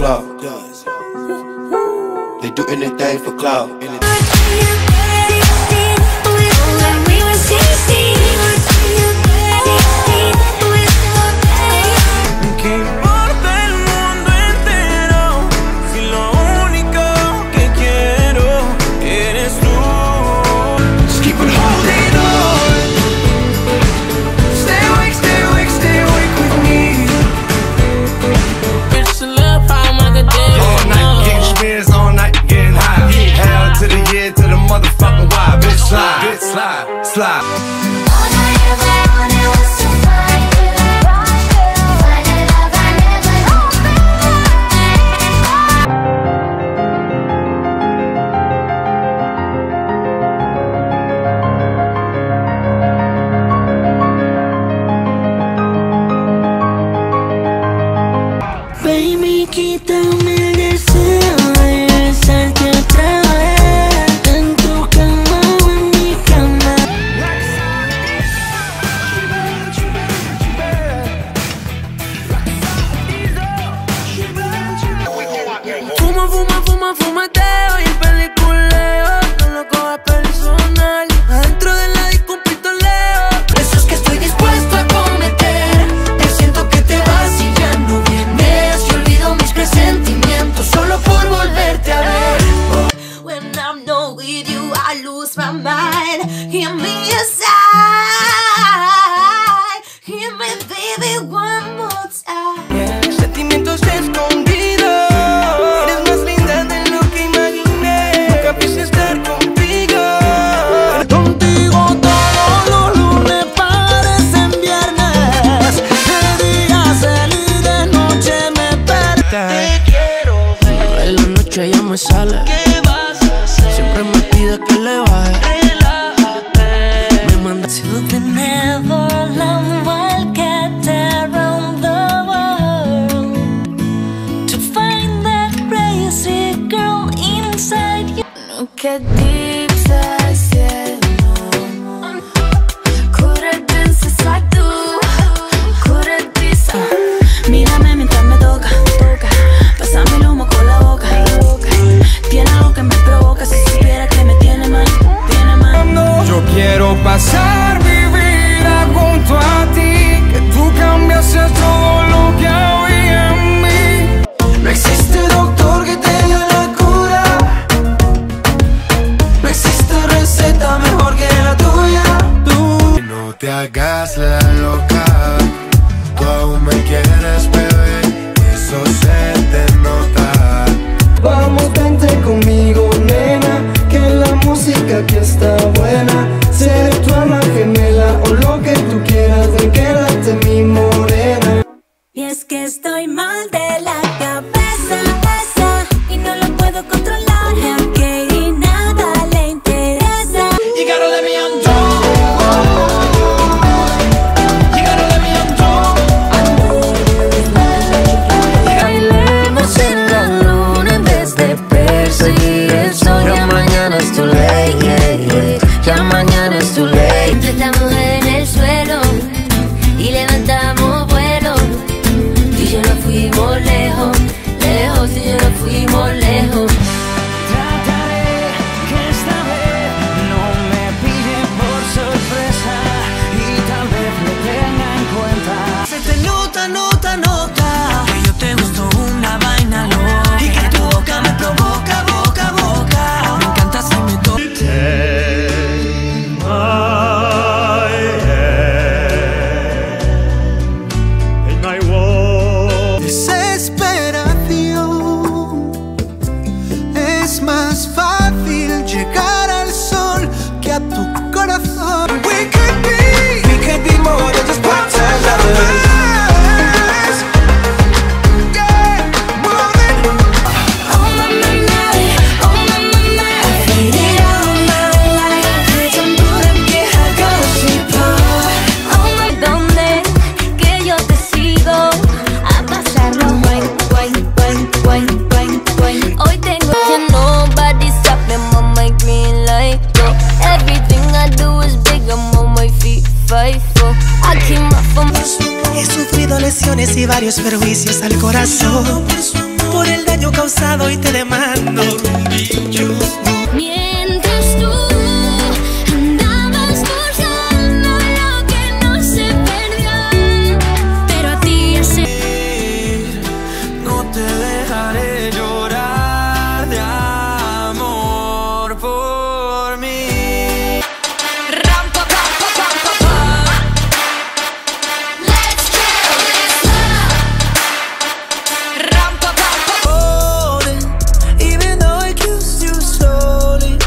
clout. They do anything for clout. Slide. Baby, quítame el deseo de besarte otra vez en tu cama o en mi cama. Fumateo y peliculeo. No lo cojas personal. Adentro de la disco un pistoleo. Eso es que estoy dispuesto a cometer. Te siento que te vas y ya no vienes. Y olvido mis presentimientos solo por volverte a ver. When I'm not with you, I lose my mind. Hear me aside. Hear me, baby, one more time. Sentimientos escondidos. Eres más linda de lo que imaginé. Nunca quise estar contigo. Contigo todos los lunes parecen viernes. De día salí, de noche me perdí. Te quiero ver. En la noche ella me sale. ¿Qué vas a hacer? Siempre me pide que le baje. Relájate. Me manda to the Neverland, get around the world to find that crazy girl inside you. Nunca dice cielo. Could dances like tú. Could dice. Mírame mientras me toca, pásame el humo con la boca. Tiene algo que me provoca, si supiera que me tiene mal. Yo quiero pasar mi vida junto a ti, que tú cambiaste todo lo que había en mí. No existe doctor que tenga la cura. No existe receta mejor que la tuya. Tú no te hagas la loca. Tú aún me quieres, bebé. Eso se te nota. Vamos, vente conmigo, nena, que la música aquí está buena. Seré tu alma gemela o lo que tú quieras, ven, quédate mi morena. Y es que estoy mal de la cabeza, y no lo puedo controlar, y aunque nada le interesa. You gotta let me undo. You gotta let me undo. Bailemos en la luna en vez de perseguir el sol. Ya mañana es too late, ya mañana es too late. Estamos en el suelo y levantamos vuelo. Tú y yo nos fuimos lejos, lejos, tú y yo nos fuimos lejos. Trataré que esta vez no me pille por sorpresa y tal vez me tenga en cuenta. Se te nota, que yo te gusto una vaina loca y que tu boca me provoca, boca. Me encanta si me toca. Desesperación. Es más fácil llegar al sol que a tu corazón. We could be more than just part-time lovers. Yeah, more than. Oh my night, I feel it all my life. 전부 함께 하고 싶어. Oh my, ¿dónde que yo te sigo? A pasarlo wine. Hoy tengo que nobody stop me, I'm on my green light. Everything I do is big, I'm on my feet, 5'4". I keep my phone. He sufrido lesiones y varios perjuicios al corazón por el causado y te demando. Mientras tú andabas buscando lo que no se perdió, pero a ti ese No te dejaré llorar de amor por mí. ram pa pa pa pa pa pa. Let's kill this love. Ram pa pa pa. Even though I kissed you slowly,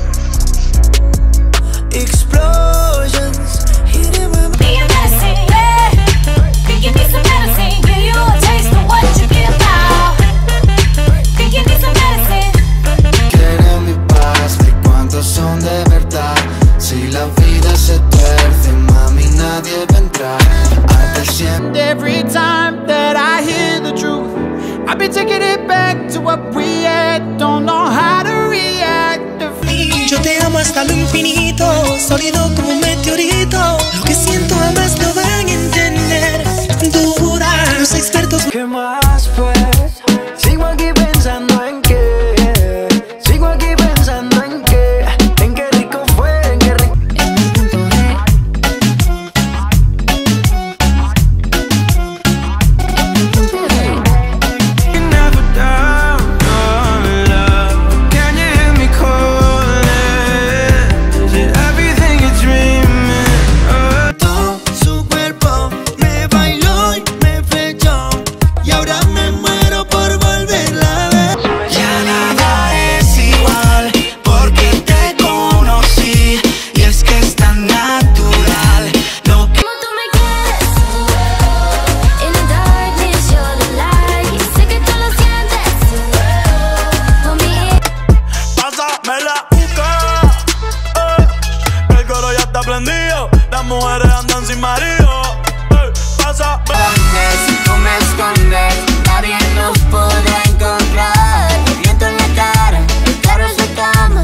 explosions hitting my Be a medicine, think you need some medicine. Give you a taste of what you give out. Think you need some medicine. Quiere mi paz, de cuántos son de verdad. Si la vida se tuerce, mami, nadie vendrá a te siempre. Every time that I hear the truth, I've been taking it back to what we had. Don't know how to react. Yo te amo hasta lo infinito, sólido como un meteorito. Lo que siento jamás lo van a entender. Dura, los expertos. ¿Qué más pues? Sigo aquí pensando en qué. Sigo aquí pensando en qué. En qué rico fue, en qué rico. En mi punto G. En mi punto G. Never down, no love. Can you hear me calling? Is it everything you're dreaming of? Su cuerpo me bailó y me flechó, y ahora me muero por volverla a ver. Ya nada es igual, porque te conocí, y es que es tan natural lo que Como tú me quieres. In the darkness, you're the light. Sé que tú lo sientes. For me. Pásame la juca, el coro ya está prendido. Las mujeres andan sin marido. Pásame la Si tú me escondes, nadie nos podrá encontrar. El viento en la cara, el carro se cama.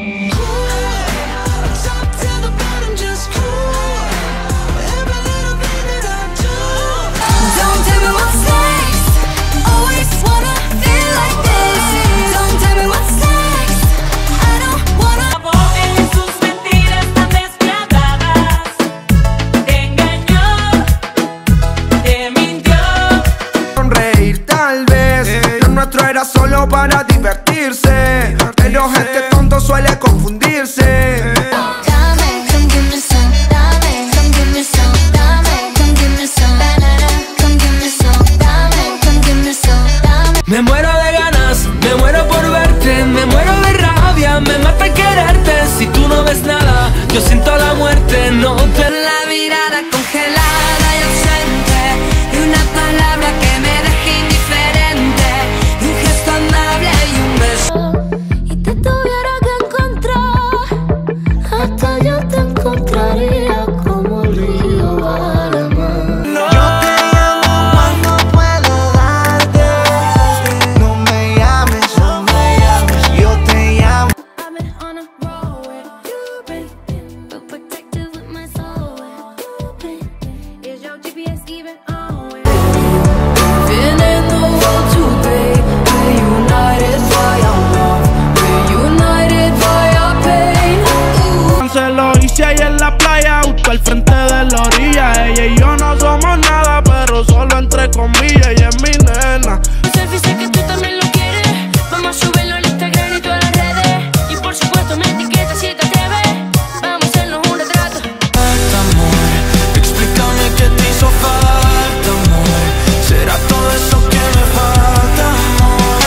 Don't tell me what's next. Always wanna feel like this. Don't tell me what's next. I don't wanna. En sus mentiras tan despiadadas, te engañó, te mintió. Sonreír tal vez, lo nuestro era solo para divertirse, pero gente tonto suele confundirse. Dame, come give me some. Dame, come give me some. Dame, come give me some. Da-da-da, come give me some. Dame, come give me some. Dame. Me muero de ganas, me muero por verte, me muero de rabia, me mata quererte. Si tú no ves nada, yo siento la muerte, no te... La mirada congelada y ausente, y una palabra que me deje indiferente, y un gesto amable y un beso. Y te tuviera que encontrar, hasta yo te encontraría como el río va la mar. yo te llamo cuando puedo darte. No me llames, no me llames, yo te llamo. I've been on a roll with you, baby, but protected with my soul. Is your GPS even on? Feeling the world too big. We're united by our love. We're united by our pain. Se lo hice ahí en la playa, justo al frente de la orilla. Ella y yo no somos nada, pero solo entre comillas. Ella es mi nena. Selfie, sé que tú también lo quieres. Vamos a subirlo en Instagram y todas las redes. Y por supuesto me etiquetas si te atreves. Vamos a hacernos un retrato. Amor, explícame qué te hizo falta, amor. Será todo eso que me falta, amor.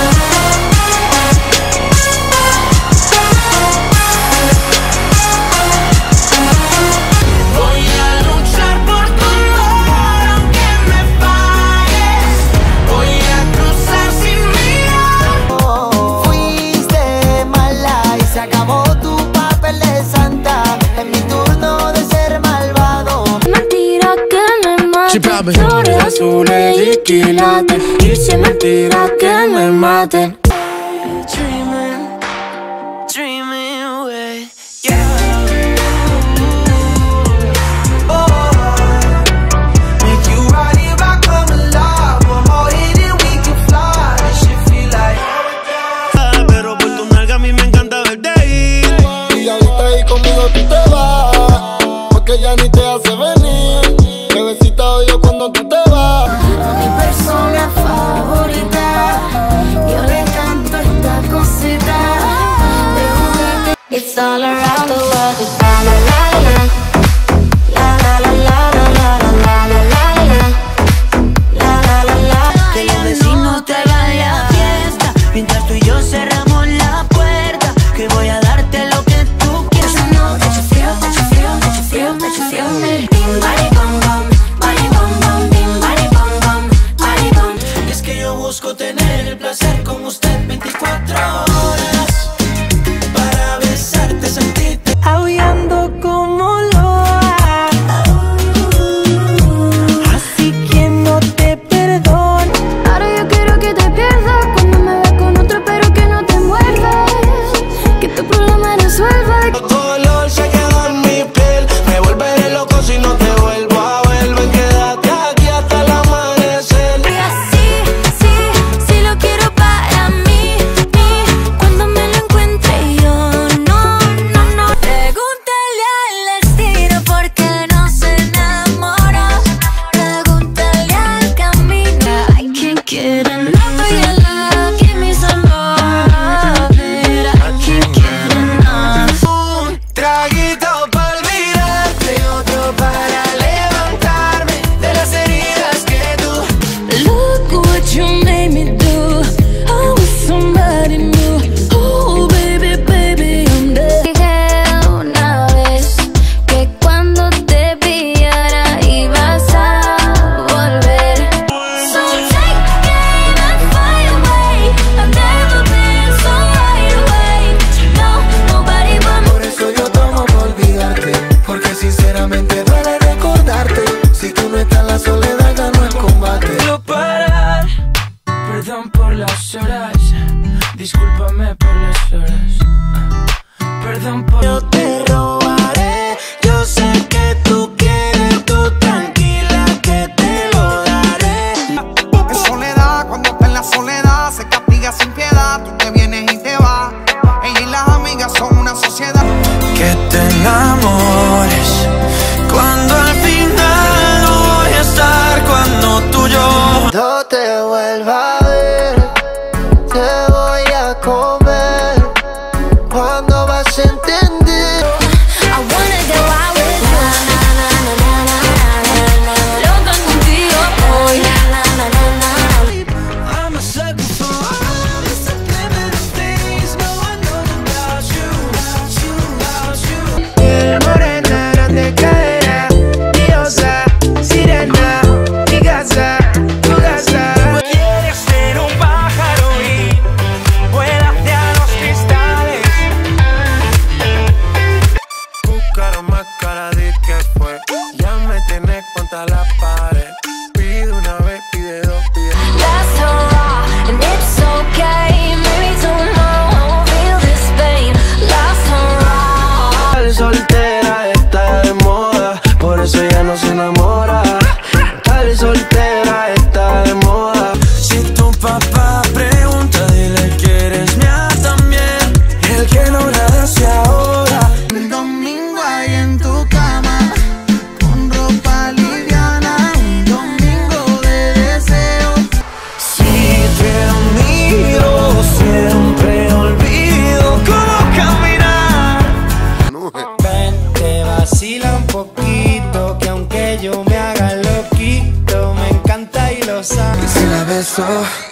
Voy a luchar por tu amor aunque me falles. Voy a cruzar sin mirar. Fuiste mala y se acabó tu papel de santa. Es mi turno de ser malvado. Mentira que me maten. Flores azules y quilates. Y si es mentira que me maten. Dreaming, dreaming away, Make you right here, I come alive. One more hit and we can fly. This shit feel like It's all around the world. It's la la la la la la la la la la la la la la la. Que los vecinos te hagan la fiesta mientras tú y yo cerramos la puerta. Que voy a darte lo que tú quieras. I know that you feel, that you feel, that you feel, that you feel me. Bing, body, bum, bum, body, bum, bum, bing, body, bum, bum, body, bum. Es que yo busco tener el placer con usted 24 horas para besarte, sentirte aullando como loa. Así que no te perdono. Ahora yo quiero que te pierdas cuando me ves con otro, pero que no te muerdas. Que tu problema resuelva. Tu olor se quedó en mi piel. Me volveré loco si no te vuelvo a ver. Ven, quédate aquí hasta el amanecer. Y así, sí lo quiero para mí. Cuando me lo encuentre yo, no. Pregúntale al destino por qué no se enamora. Pregúntale al camino. I can't get enough of your love. Give me some more of it. I can't get enough. Un traguito para olvidarte y otro para levantarme de las heridas que tú. Look what you made me do. I was somebody new. Oh, baby, baby, I'm dead. Dije una vez que cuando te pillara ibas a volver. So take the game and fly away. I've never been so wide awake. No, nobody but me. Por eso yo tomo por olvidarte, porque sinceramente duele recordarte. Si tú no estás, la soledad ganó el combate. Quiero parar. Perdón por las horas. Discúlpame por las horas. Perdón por. Yo te robaré. Yo sé que tú quieres. Tú tranquila que te lo daré. En soledad, cuando está en la soledad, se castiga sin piedad. Tú te vienes y te vas. Ella y las amigas son una sociedad. Que te enamores cuando al final no voy a estar. Cuando tú y yo No te vuelva a ver, te voy a comer. Cuando vas a entender. I wanna go out with you. Loca contigo hoy. I'm a sucker for all the subliminal things no one knows about you, Morena, grande cadera, diosa, sirena, mi casa, tu casa. Quieres ser un pájaro y vuélate a los cristales. Buscaron más cara de que fue. Ya me tenés contra la pared. Pide una vez, pide dos, pide. That's so raw, and it's okay. Maybe tomorrow I won't feel this pain. That's so raw. Estar soltera está de moda, por eso ya no se enamora. Estar soltera está de moda. Si tu papá pregunta, dile que eres mía también. El que no la hace ahora. El domingo ahí en tu cama, con ropa liviana, un domingo de deseo. Si te miro, siempre olvido cómo caminar. Vente, vacila un poquito, que aunque yo me haga loquito, me encanta y lo sabes. Se la besó.